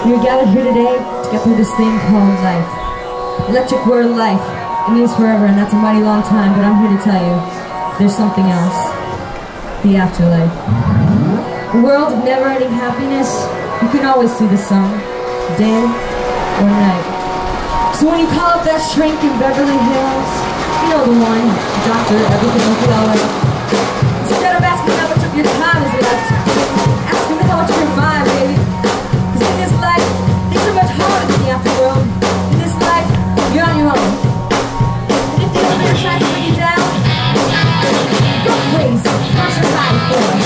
We're gathered here today to get through this thing called life. Electric word life. It means forever, and that's a mighty long time, but I'm here to tell you, there's something else. The afterlife. A world of never-ending happiness. You can always see the sun, day or night. So when you call up that shrink in Beverly Hills, you know the one, doctor, everything will be alright. Instead of asking how much of your time is left, ask him how much of your mind, baby. Cause in this life, things are much harder than the afterworld. In this life, you're on your own. And if the elevator tries to bring you down, go crazy, cross your body for it.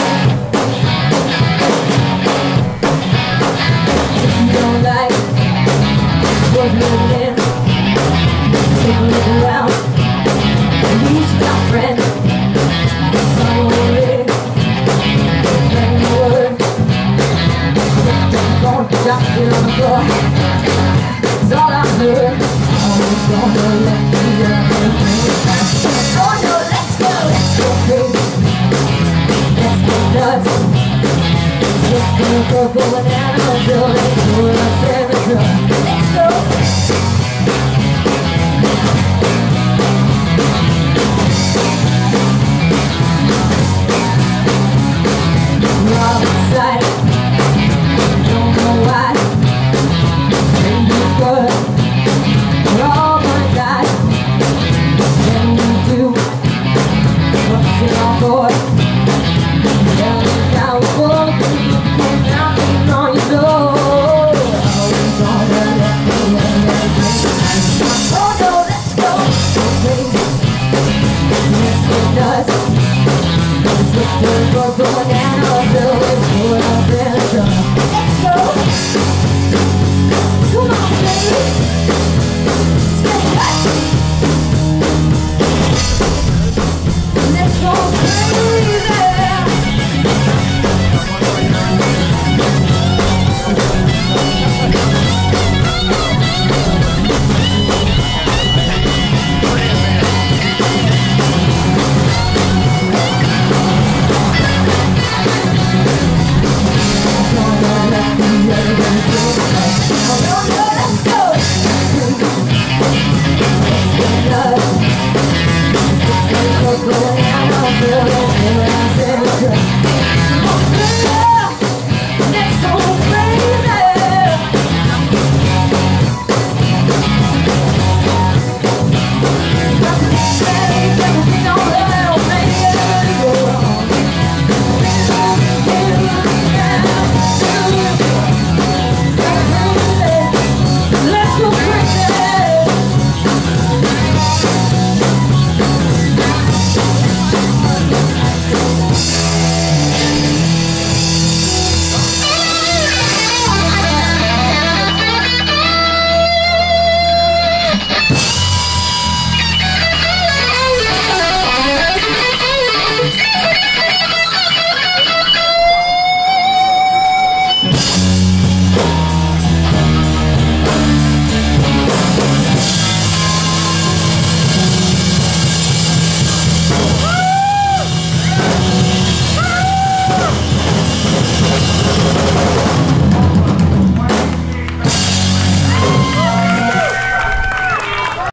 If you don't like what you're living in, take a look around. He's your friend. Don't worry, spread the word. Don't drop it on the floor. It's all I heard. Always gonna let me oh no, let's go crazy. Let's go nuts. Let's go purple banana until they pull us in the truck. Let's go.